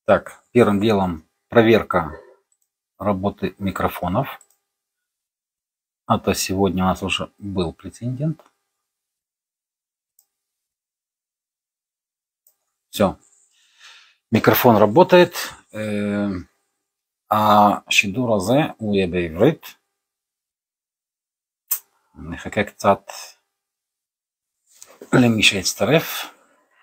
Так, первым делом проверка работы микрофонов. А то сегодня у нас уже был прецедент. Все, микрофон работает. השידור הזה הוא יהיה בעברית. נחכה קצת למי שיצטרף.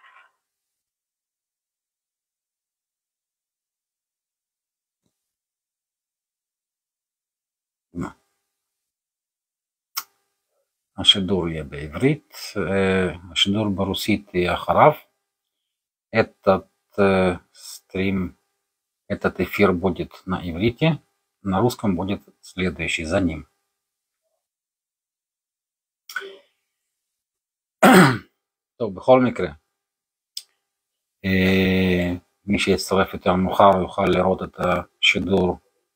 השידור יהיה בעברית, השידור ברוסית יהיה אחריו. Этот стрим, этот эфир будет на иврите, на русском будет следующий за ним. טוב, בכל מקרה, מי שיצטרף יותר מאוחר יוכל לראות את השידור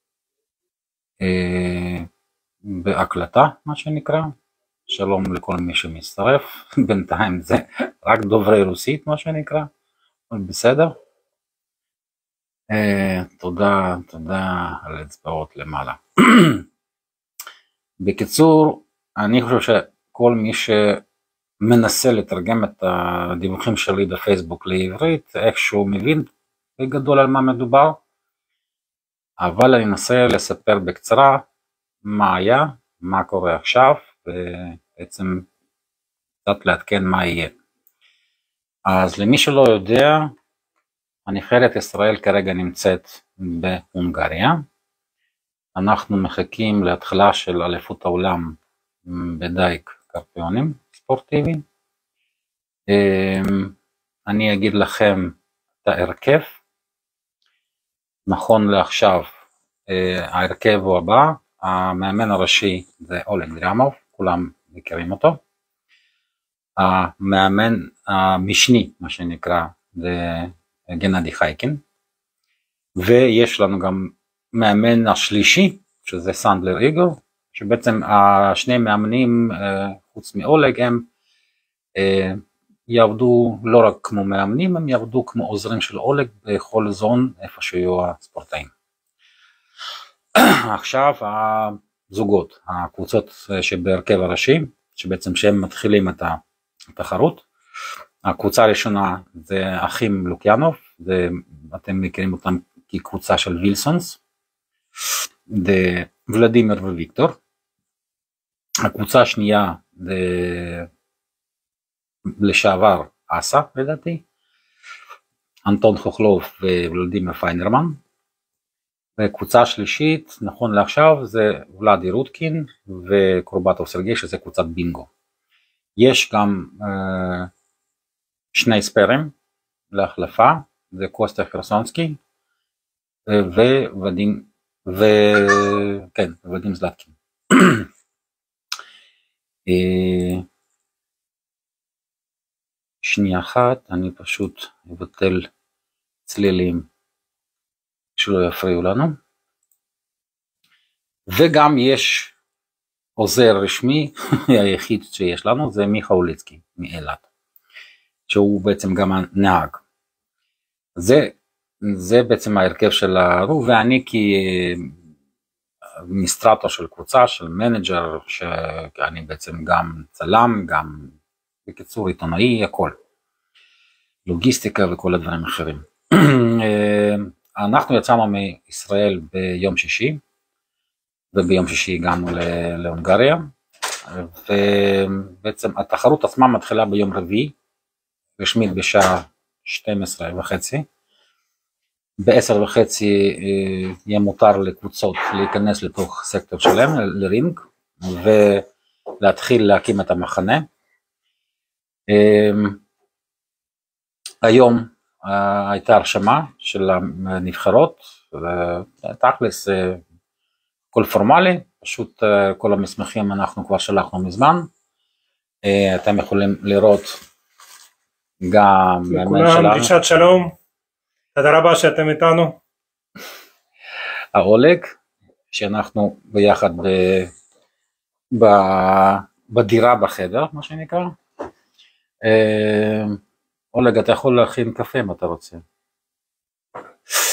בהקלטה, מה שנקרא. שלום לכל מי שמצטרף, בינתיים זה רק דוברי רוסית, מה שנקרא, אבל בסדר. תודה על אצבעות למעלה. בקיצור, אני חושב שכל מי שמנסה לתרגם את הדיווחים שלי בפייסבוק לעברית, איכשהו מבין בגדול על מה מדובר, אבל אני אנסה לספר בקצרה מה היה, מה קורה עכשיו, ובעצם קצת לעדכן מה יהיה. אז למי שלא יודע, הנבחרת ישראל כרגע נמצאת בהונגריה. אנחנו מחכים להתחלה של אליפות העולם בדייג קרפיונים ספורטיביים. אני אגיד לכם את ההרכב. נכון לעכשיו ההרכב הוא הבא. המאמן הראשי זה אולג דרימוב, כולם מכירים אותו. המאמן המשני, מה שנקרא, זה גנדי חייקין. ויש לנו גם מאמן השלישי, שזה סנדלר איגל, שבעצם השני מאמנים, חוץ מאולג, הם יעבדו לא רק כמו מאמנים, הם יעבדו כמו עוזרים של אולג בכל זון איפה שיהיו הספורטאים. עכשיו הזוגות, הקבוצות שבהרכב הראשי, שבעצם שהם מתחילים את התחרות. הקבוצה הראשונה זה אחים לוקיאנוב, אתם מכירים אותם כקבוצה של וילסונס, זה ולדימיר וויקטור. הקבוצה השנייה זה לשעבר אסה לדעתי, אנטון חוכלוב וולדימיר פיינרמן. וקבוצה השלישית נכון לעכשיו זה ולדי רודקין וקורבטוב סרגי, שזה קבוצת בינגו. יש גם שני ספרים להחלפה, זה קוסטה חרסונסקי ווודים זלטקין. שנייה אחת, אני פשוט אבטל צלילים שלא יפריעו לנו. וגם יש עוזר רשמי, היחיד שיש לנו, זה מיכה אוליצקי מאילת, שהוא בעצם גם הנהג. זה בעצם ההרכב של הרוב, ואני כמיסטרטור של קבוצה, של מנג'ר, שאני בעצם גם צלם, גם בקיצור עיתונאי, הכל. לוגיסטיקה וכל הדברים אחרים. אנחנו יצאנו מישראל ביום שישי, וביום שישי הגענו להונגריה, ובעצם התחרות עצמה מתחילה ביום רביעי, רשמית בשעה 12:30. ב-10:30 יהיה מותר לקבוצות להיכנס לתוך סקטור שלהם, לרינג, ולהתחיל להקים את המחנה. היום הייתה הרשמה של הנבחרות, תכלס כל פורמלי, פשוט כל המסמכים אנחנו כבר שלחנו מזמן. אתם יכולים לראות גם לכולם דרישת שלום, תודה רבה שאתם איתנו. האולג, שאנחנו ביחד בדירה בחדר, מה שנקרא. אולג, אתה יכול להכין קפה אם אתה רוצה.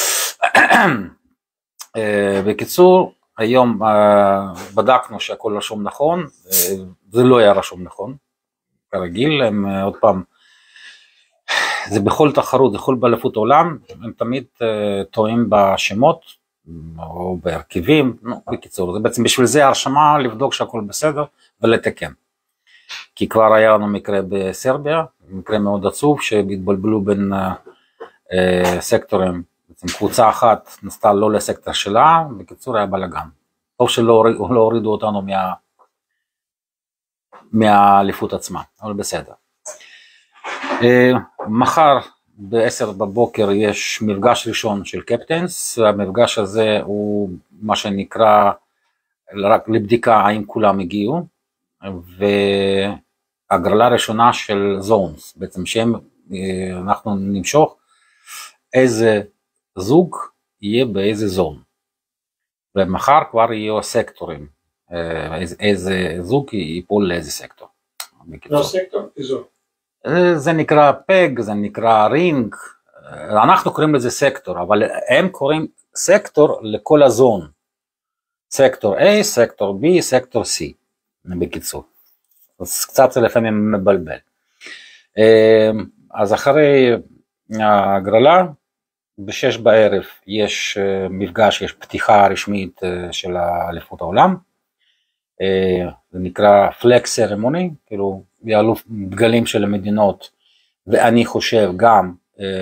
בקיצור, היום בדקנו שהכל רשום נכון, זה לא היה רשום נכון, כרגיל, הם עוד פעם, זה בכל תחרות, בכל באליפות העולם, הם תמיד טועים בשמות, או בהרכיבים, בקיצור, זה בעצם בשביל זה הרשמה, לבדוק שהכל בסדר, ולתקן. כי כבר היה לנו מקרה בסרביה, מקרה מאוד עצוב, שהתבלבלו בין סקטורים, בעצם קבוצה אחת נסתה לא לסקטור שלה, בקיצור היה בלגן. טוב שלא הורידו אותנו מהאליפות עצמה, אבל בסדר. מחר ב-10 בבוקר יש מפגש ראשון של קפטנס, המפגש הזה הוא מה שנקרא רק לבדיקה האם כולם הגיעו, והגרלה ראשונה של זונס, בעצם שאנחנו נמשוך איזה זוג יהיה באיזה זון, ומחר כבר יהיו סקטורים, איזה זוג ייפול לאיזה סקטור. לא סקטור, איזור. זה נקרא פג, זה נקרא רינג, אנחנו קוראים לזה סקטור, אבל הם קוראים סקטור לכל הזון, סקטור A, סקטור B, סקטור C, בקיצור, אז קצת לפעמים מבלבל. אז אחרי הגרלה, ב-6 בערב יש מפגש, יש פתיחה רשמית של אליפות העולם, זה נקרא פלג סרמוני, כאילו יעלו דגלים של המדינות, ואני חושב גם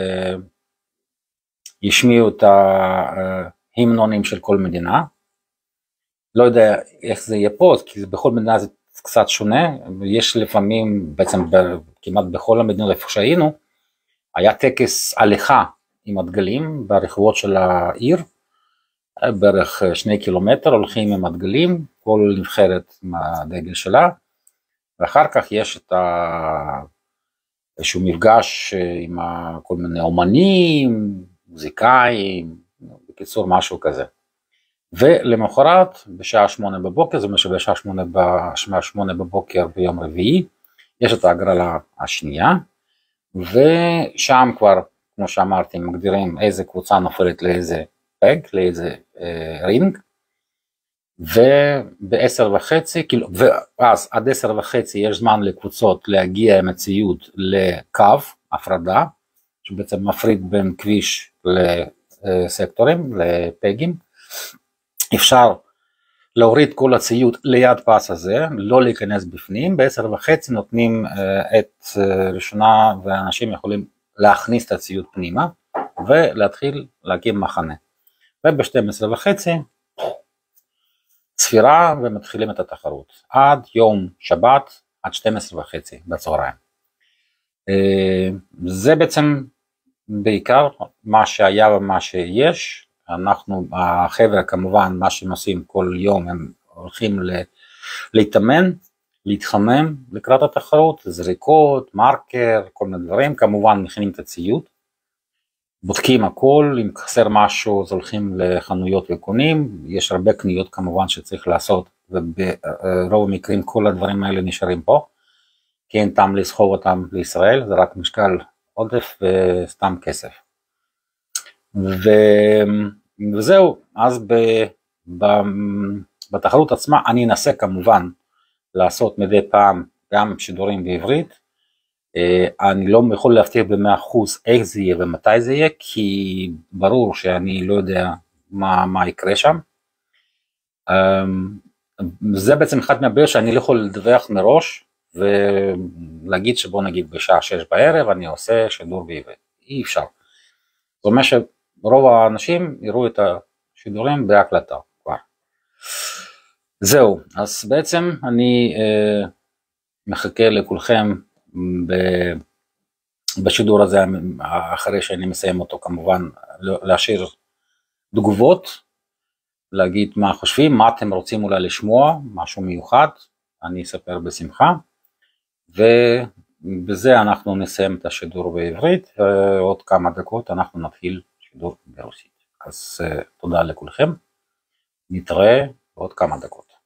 ישמיעו את ההמנונים של כל מדינה, לא יודע איך זה יהיה פה, כי בכל מדינה זה קצת שונה, יש לפעמים, בעצם כמעט בכל המדינות איפה שהיינו, היה טקס הליכה עם הדגלים ברחובות של העיר, בערך 2 קילומטר הולכים עם הדגלים, כל נבחרת עם הדגל שלה, ואחר כך יש את איזשהו מפגש עם כל מיני אומנים, מוזיקאים, בקיצור משהו כזה. ולמחרת בשעה 8 בבוקר, זאת אומרת שבשעה 8 בבוקר ביום רביעי, יש את ההגרלה השנייה, ושם כבר, כמו שאמרתי, מגדירים איזה קבוצה נופלת לאיזה פג, לאיזה רינג, וב-10:30, כאילו, ואז עד 10:30 יש זמן לקבוצות להגיע עם הציוד לקו הפרדה, שבעצם מפריד בין כביש לסקטורים, לפגים. אפשר להוריד כל הציוד ליד פס הזה, לא להיכנס בפנים, ב-10:30 נותנים את ראשונה, ואנשים יכולים להכניס את הציוד פנימה, ולהתחיל להקים מחנה. וב-12:30 צפירה ומתחילים את התחרות, עד יום שבת, עד 12:30 בצהריים. זה בעצם בעיקר מה שהיה ומה שיש. אנחנו, החבר'ה כמובן, מה שהם עושים כל יום, הם הולכים להתאמן, להתחמם לקראת התחרות, זריקות, מרקר, כל מיני דברים, כמובן מכינים את הציוד, בודקים הכל, אם חסר משהו אז הולכים לחנויות וקונים, יש הרבה קניות כמובן שצריך לעשות, וברוב המקרים כל הדברים האלה נשארים פה, כי אין טעם לסחוב אותם לישראל, זה רק משקל עודף וסתם כסף. וזהו, אז בתחרות עצמה אני אנסה כמובן לעשות מדי פעם גם שידורים בעברית, אני לא יכול להבטיח ב100% איך זה יהיה ומתי זה יהיה, כי ברור שאני לא יודע מה יקרה שם. זה בעצם אחד מהבעיות שאני לא יכול לדווח מראש, ולהגיד שבוא נגיד בשעה 6 בערב אני עושה שידור בעברית, אי אפשר. זאת אומרת שרוב האנשים יראו את השידורים בהקלטה כבר. זהו, אז בעצם אני מחכה לכולכם בשידור הזה, אחרי שאני מסיים אותו כמובן, להשאיר תגובות, להגיד מה חושבים, מה אתם רוצים אולי לשמוע, משהו מיוחד, אני אספר בשמחה, ובזה אנחנו נסיים את השידור בעברית, ועוד כמה דקות אנחנו נתחיל שידור ברוסית. אז תודה לכולכם, נתראה עוד כמה דקות.